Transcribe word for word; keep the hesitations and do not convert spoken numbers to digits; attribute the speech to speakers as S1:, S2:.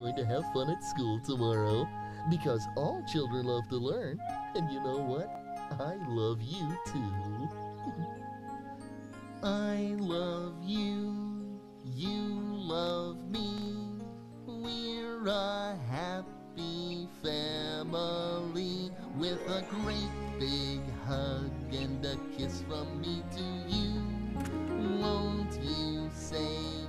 S1: going to have fun at school tomorrow because all children love to learn. And you know what? I love you too. I love you. You love me. We're a happy family with a great big hug and a kiss from me to you. Won't you say